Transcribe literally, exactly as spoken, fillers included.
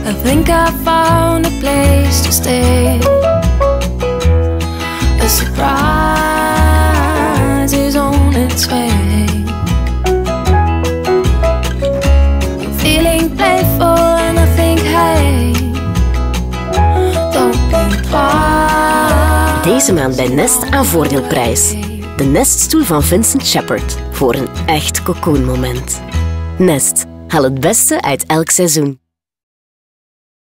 I think I found a place to stay. A surprise is on its way. I'm feeling playful and I think, hey, don't think twice. Deze maand bij Nest aan voordeelprijs. De Neststoel van Vincent Shepard voor een echt cocoonmoment. Nest, haal het beste uit elk seizoen.